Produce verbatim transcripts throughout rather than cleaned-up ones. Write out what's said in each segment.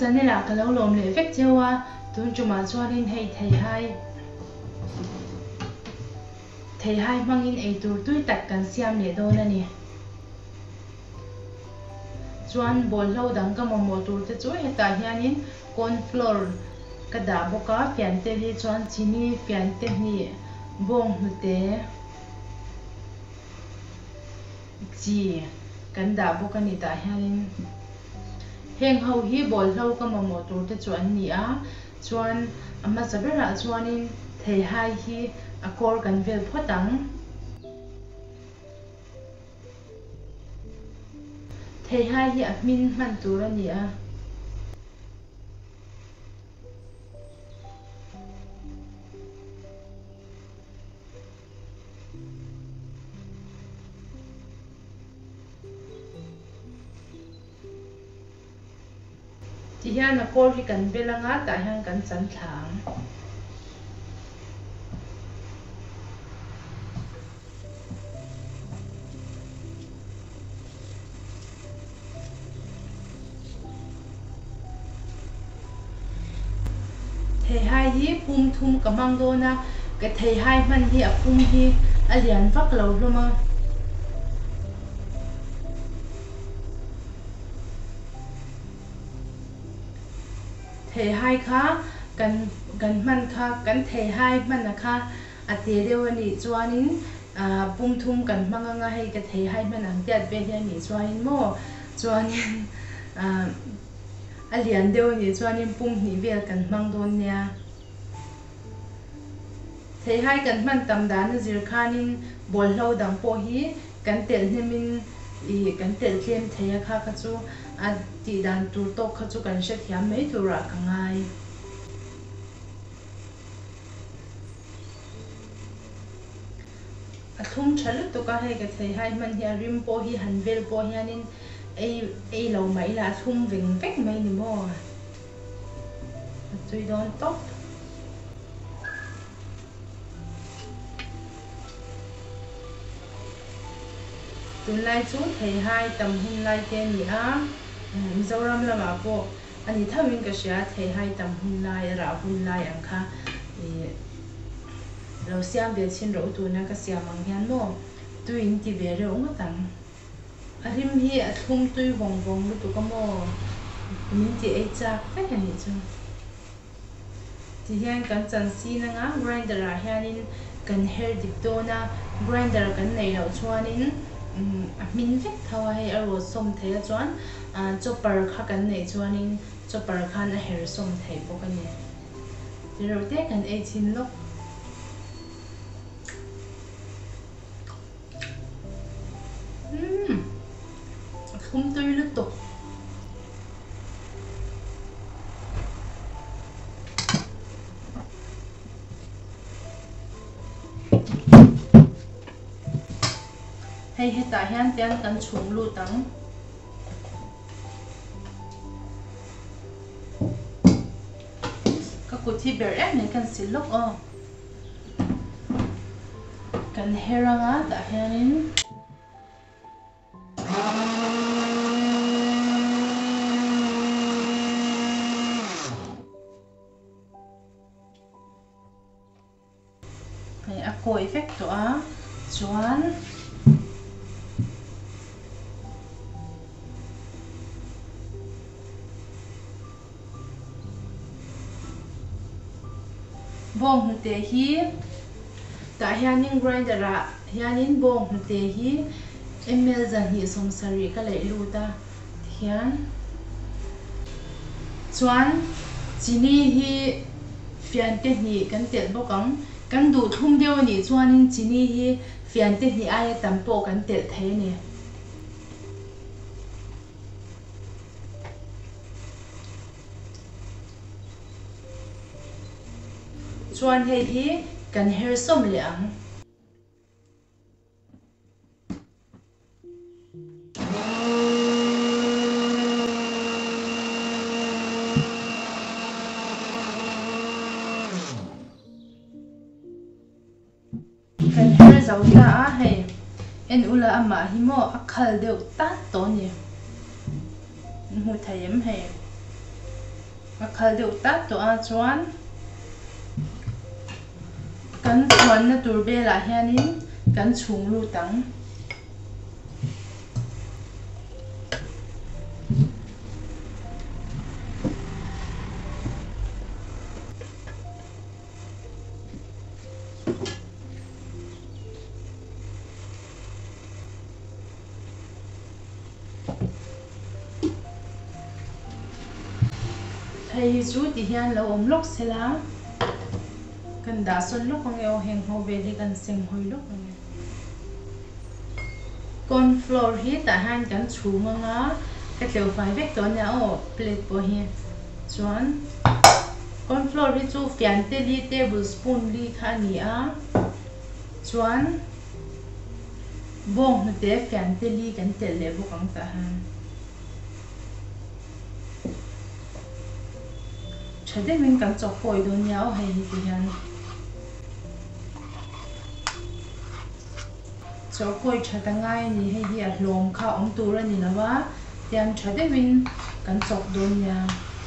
chân này là cái lâu lồm lệ vết treo à tuần chúng mà cho nên hay thầy hai thầy hai mang in ấy tuổi tuổi tắt cần xem lệ đâu nè nè chuan bol lâu đằng cái mồm mồm tuổi tới chuối hiện tại hiện in corn flour cái đá bột cá phiền tê đi chuan chini phiền tê nhỉ bông hột tê gì cái đá bột cái này tại hiện heng hậu hi bol lâu cái mồm mồm tuổi tới chuan nhỉ á chuan amma sabir ra chuan in thầy hai hi akor kan vel photang thầy hai hi admin man tur ani a ti hian akor hi kan belanga ta hian kan chan thlang thầy hai hi pum thum kamang do na cái thầy hai man hi apum hi alian vak lo loma thầy hai kha kan kan man kha kan thầy hai man kha ate dewani chuanin pum thum kan manganga hei cái thầy hai man ang tiat be hian ni chuanin mo chuanin alian dewani chuanin pum ni vel kan mang don nia thầy hai kan man tam dan zir khanin bol lo dang po hi kan tel hnemin i kan tel tlem thei kha ka chu a ti dan tur to kha chu kan she thiam mai tura ka ngai a thum thal to ka he ka thei hai man hi rim po hi han vel po hianin ei ei lo mai la thum veng vek mai ni mo tui don top tuần lai chú thầy hai tầm hun lai tên gì á Mizoram là mà bộ anh ấy thao mình cái gì thầy hai tầm hun lai ra hun lai anh kha lâu xem về xin rượu tuần này cái xem bằng hiền mô tui in ti về rượu ngất tặng arim hi athum tui vòng vòng lu tu cái mô mình ti ấy chắc phải cái gì chứ thì hiền cần chân xí na ngã grinder ra hiền cần hair dip do na grinder cần này lâu chuanin min vek thawa hei aro som thei a chuan chopper kha kan nei chuanin chopper khan a her som thei bawk ani tiro te kan ei chin lok hm khum tui lu to hay hiện tại hiện tiền cần chung lu tang các cụ thi bể em này cần xịt lốc o cần herang á tại hiện hay a coi effect to á chuan bông te hi ta hianin grinder ra hianin bông te hi ml zan hi som sari ka lei lu ta hian chuan chini hi fian te ni kan tel bokang kan du thum deu ni chuanin chini hi fian te ni ai tampo kan tel thei ni chuan hei hi kan her som liang kan her zau ta a hei en ula ama hi mo akhal deuh ta to ni mu thayem hei a khal deuh tak to a chuan kan chuan na tur bela hianin kan chung lutang thầy chú thì hiền lâu ôm lốc xe lá cần đá xuân lúc con eo hẹn hậu về đi cần xem hồi lúc con floor hi tại hai cần chú mà ngã cái tiểu phải vết đó nhà ở plate bò hi chuan con floor hi chú phiền tê li tablespoon li khá nia chuan bông nó té phiền tê li cần tê lệ vô căng tại hai chả để mình cảm chọc phổi đồ nhau hay gì hả chọc phổi chả ta ngay ni hay gì à lồng khao ông tu ra ni na ba tiêm chả để mình cảm chọc đồ nhau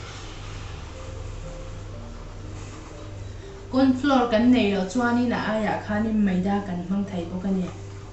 con floor cái này là cho ni là ai à khá ni mấy đa cần mang thầy có cái này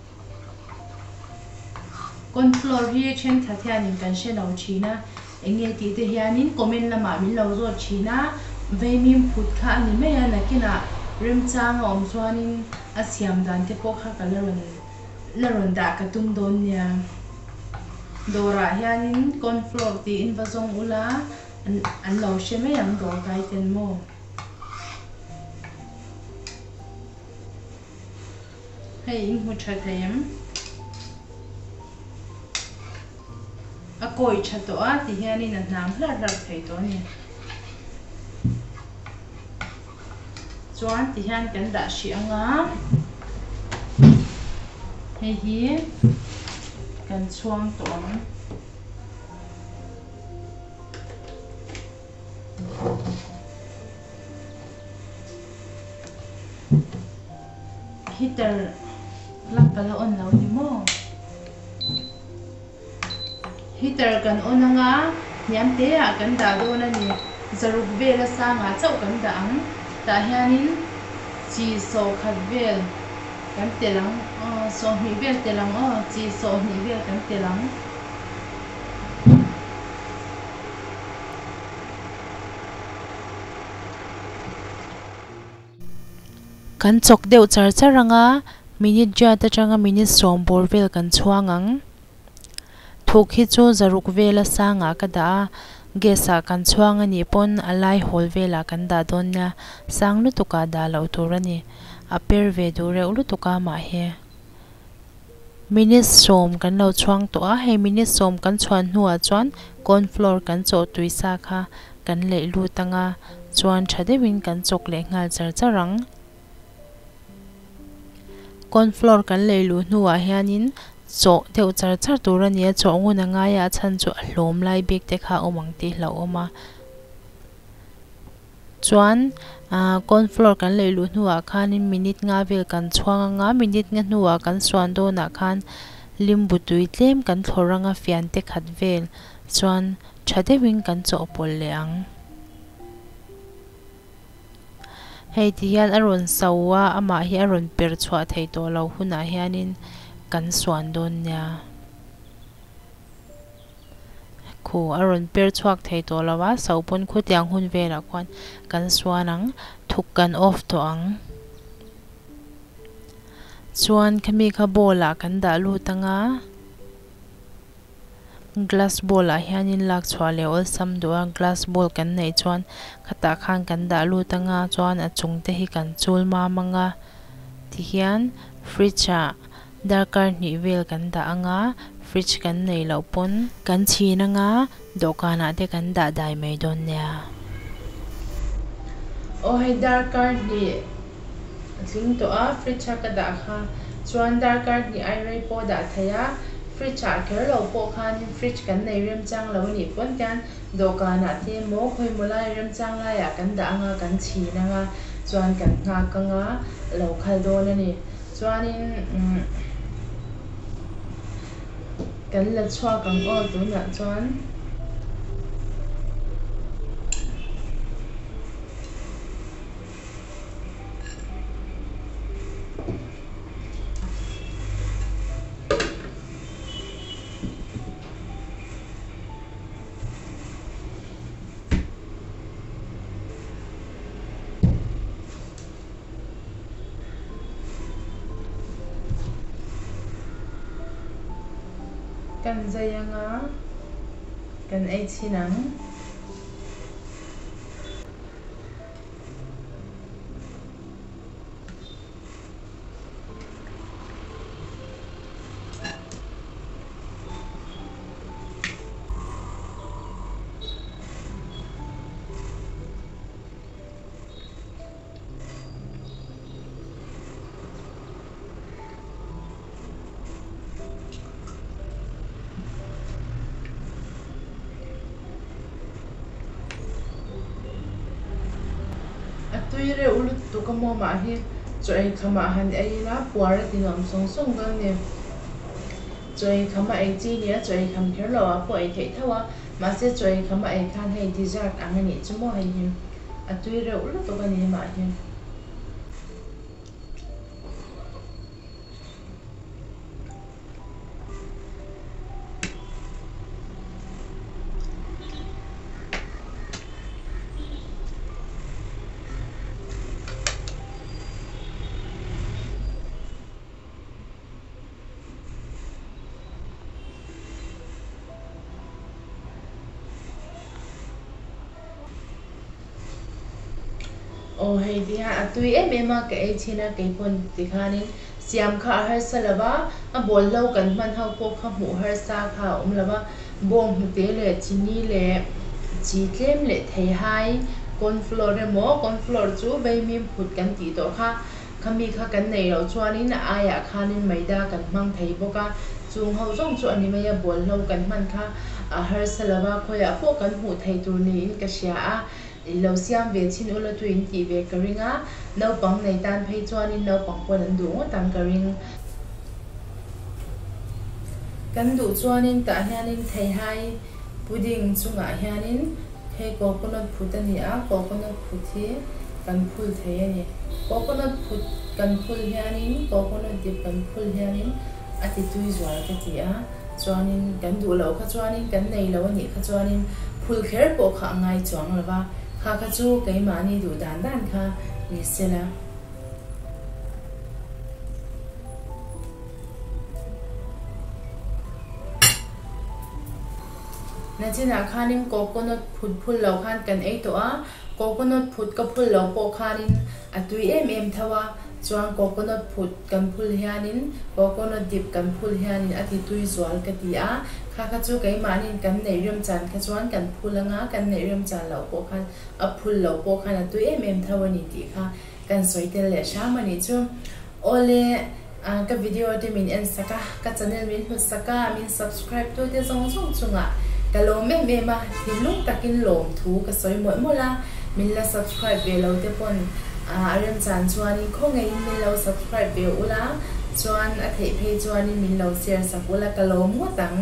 con floor hi trên thà thà ni cần sẽ nấu chín na anh nghe tí thì hianin comment là mà mình lâu rồi chỉ na về mình phút khá ni mấy anh là cái nào rim chang om chuanin a siam dan te pok kha kalaron laron da ka tum don nia dora hianin con floor ti in vazong ula an an lo she me ang do kai ten mo hey in hu cha thayam a koi cha to a ti hianin an nam hla rak thei to ni chuan ti hian kan da shi anga hei hi kan chuang to ang heater lak pala on lo ni mo heater kan on anga niam te a kan da do na ni zaruk bela sa nga chau kan da ang ta hianin chi so khat vel kan telang so hi vel telang o chi so hi vel kan telang kan chok deu char charanga minute ja ta changa minute som bor vel kan chuangang thuk hi chu zaruk vela sanga ka da gesa kan chuang ani pon alai hol vela kan da don na sang lu tuka da lo turani a per ve du re ulu tuka ma he minute som kan lo chuang to a he minute som kan chuan nuwa chuan corn floor kan cho tuisa kha kan le lu tanga chuan thadewin kan chok le ngal char charang corn floor kan le lu nuwa hianin cho deu char char turani cho nguna nga ya chan chu hlom lai bek te kha omang ti hlo oma chuan a corn floor kan le lu nuwa khanin minute nga vel kan chuang nga minute nga nuwa kan swan do na khan limbu tui tlem kan thoranga fian te khat vel chuan thadewin kan cho pol le ang hei ti hian aron sawa ama hi aron per chhuah thei to lo huna hianin kan swan don nia khu aron per chhuak thei to lawa saupon khutyang hun vela kwan kan swanang thuk kan off to ang chuan khami kha bola kan da lu tanga glass bola hianin lak chhuah le ol sam do glass ball kan nei chuan khata khang kan da lu tanga chuan a chung te hi kan chul ma manga ti hian fridge a darkar ni vel kan da anga fridge kan nei lo pon kan china nga dokana te kan da dai mai don nia o hei darkar ni tling to a fridge ka da kha chuan darkar ni ai rei po da thaya fridge a ker lo po khan fridge kan nei rem chang lo ni pon kan dokana te mo khoi mulai rem chang la ya kan da anga kan china nga chuan kan nga ka nga lo khal do na ni chuanin kan la chua kan o tu na chuan kan zayanga kan ei chinang tuire ulut tu kamo ma hi choi khama han ai la puara tinom song song gan ne choi khama ai chi ne choi kham kher lo a po ai thei thawa ma se choi khama ai khan hei dessert angani chumo hei hi a tuire ulut tu kan ni ma hi oh hei dia atui em em a ke china ke pon tikhani siam kha har salawa a bol lo kan man hau ko kha mu har sa kha um lawa bong mu te le chini le chi tlem le thei hai corn flour re mo corn flour chu bei mi phut kan ti to kha khami kha kan nei lo chuanin aya khanin maida kan mang thei boka chung ho jong chu ani mai a bol lo kan man kha a har salawa khoya pho kan mu thei tur ni in ka sia a lo siam ve chin ula tu in ti ve karinga no pang nei tan phei chuan in no pang pon an du tang karing kan du chuan in ta hianin thei hai pudding chunga hianin thei coconut phut ani a coconut phut hi kan phul thei ani coconut phut kan phul hianin coconut dip kan phul hianin ati tui zwal ka ti a chuan in kan du lo kha chuan in kan nei lo ani kha chuan in phul kher po kha ngai chuang lawa kha kha chu kai mani du dan dan kha ni sela na china khanin coconut phut phul lo khan kan ei to a coconut phut ka phul lo po khanin atui em em thawa chuan coconut phut kan phul hianin coconut dip kan phul hianin ati tui zwal ka ti a kha kha chu kai manin kan nei rem chan kha chuan kan phulanga kan nei rem chan lo po khan a phul lo po khan atui em em thawani ti kha kan soitel le shamani chu ole ka video te min en saka ka channel min hu saka min subscribe to te zong zong chunga kalom me me ma hilung takin lom thu ka soi mo mo la min la subscribe ve lo te pon a rem chan chuan in khongai min lo subscribe ve ula chuan a thei phei chuan in min lo share sakula kalom mo tang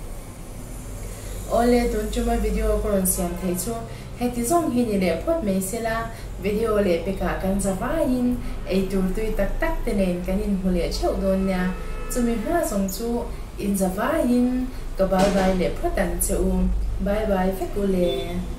ole tun chuma video koron siam thei chu heti zong hi ni le phot me sela video le pe ka kan zawa in ei tur tui tak tak tenen kanin hule cheu don nya chumi ha song chu in zawa in ka bye bye le photan cheu bye bye fekule